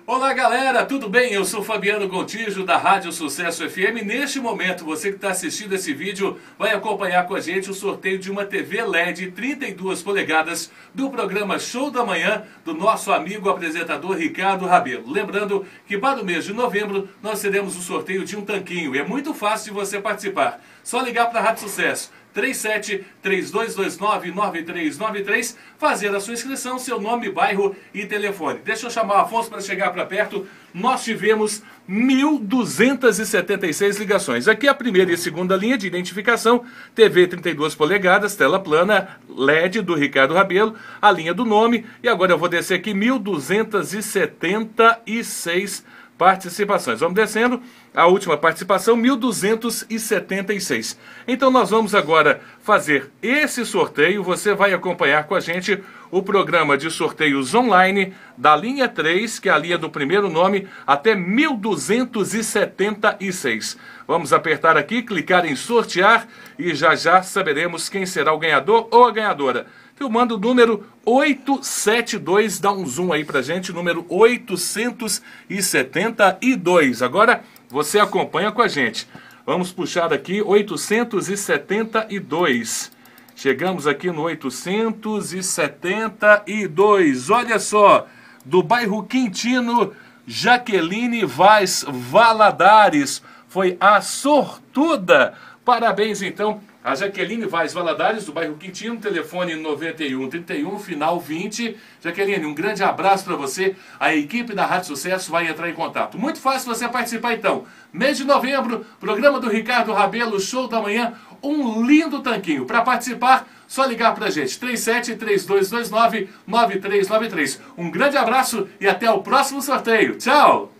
Olá galera, tudo bem? Eu sou Fabiano Gontijo da Rádio Sucesso FM. Neste momento, você que está assistindo esse vídeo vai acompanhar com a gente o sorteio de uma TV LED 32 polegadas do programa Show da Manhã do nosso amigo apresentador Ricardo Rabelo. Lembrando que para o mês de novembro nós teremos o sorteio de um tanquinho. É muito fácil de você participar. Só ligar para a Rádio Sucesso 37-3229-9393, fazer a sua inscrição, seu nome, bairro e telefone. Deixa eu chamar o Afonso para chegar para perto. Nós tivemos 1.276 ligações. Aqui a primeira e a segunda linha de identificação, TV 32 polegadas, tela plana, LED do Ricardo Rabelo, a linha do nome. E agora eu vou descer aqui 1.276 participações. Vamos descendo. A última participação, 1.276. Então nós vamos agora fazer esse sorteio. Você vai acompanhar com a gente o programa de sorteios online da linha 3, que é a linha do primeiro nome, até 1.276. Vamos apertar aqui, clicar em sortear e já já saberemos quem será o ganhador ou a ganhadora. Filmando o número 872, dá um zoom aí pra gente, número 872. Agora você acompanha com a gente. Vamos puxar aqui 872. Chegamos aqui no 872. Olha só, do bairro Quintino, Jaqueline Vaz Valadares foi a sortuda. Parabéns então a Jaqueline Vaz Valadares, do bairro Quintino, telefone 9131, final 20. Jaqueline, um grande abraço para você. A equipe da Rádio Sucesso vai entrar em contato. Muito fácil você participar então. Mês de novembro, programa do Ricardo Rabelo, Show da Manhã, um lindo tanquinho. Para participar, só ligar para a gente, 37-3229-9393. Um grande abraço e até o próximo sorteio. Tchau!